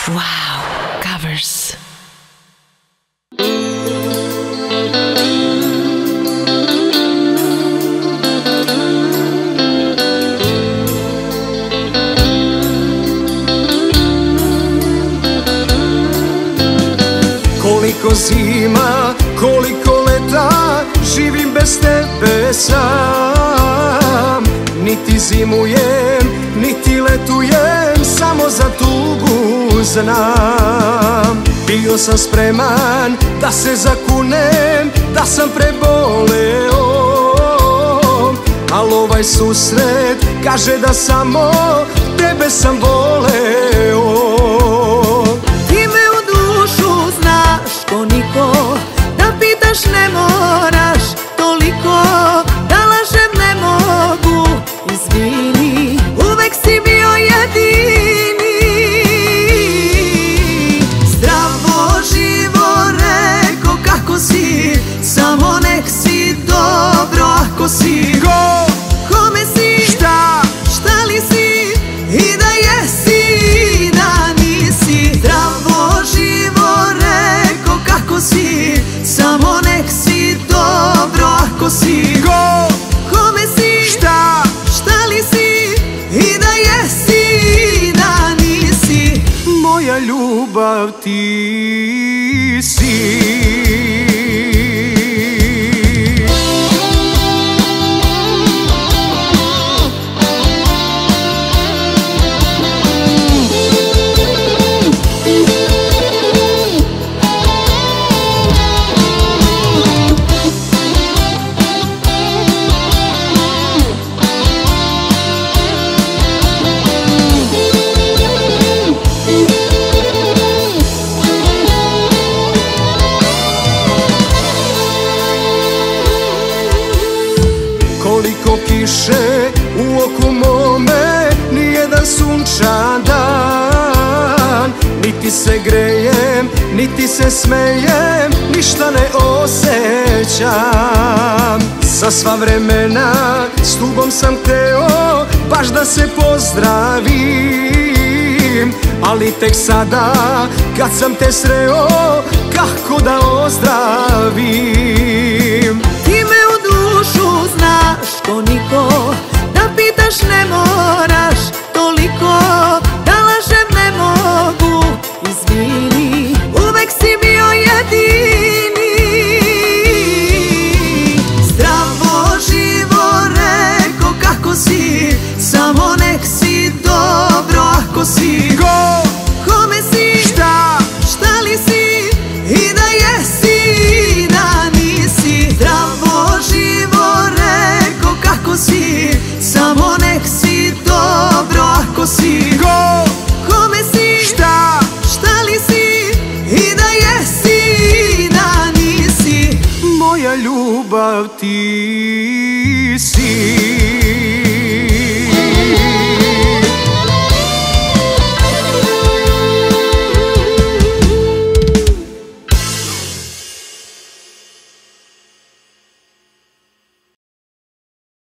Wow, covers. Koliko zima, koliko leta, živim bez tebe sam. Niti zimujem, niti letujem, samo za tugu znam. Bio sam spreman da se zakunem, da sam preboleo, al ovaj susret kaže da samo tebe sam voleo. Ko niko, da pitaš ne moraš toliko, da lažem ne mogu, izvini, uvek si bio jedini. Zdravo živo reko kako si, samo nek si dobro ako si. Kome si, šta li si, i da jesi, da nisi. Zdravo živo reko kako si, samo nek si dobro ako si. Kome si, šta li si, i da jesi, da nisi. Moja ljubav ti si. Koliko kiše u oku mome, nijedan sunčan dan. Niti se grejem, niti se smejem, ništa ne osjećam. Za sva vremena s tubom sam teo baš da se pozdravim, ali tek sada kad sam te sreo, kako da ozdravim. Ti me u dušu znaš ko niko, da pitaš ne moraš toliko, da lažem ne mogu, izvini, uvek si bio jedini. Zdravo živo reko kako si, samo nek si dobro ako si. Kome si, šta li si, i da jesi, da nisi. Zdravo živo reko kako si, samo nek si dobro ako si. Kome si, šta li si, i da jesi, da nisi. Moja ljubav ti si.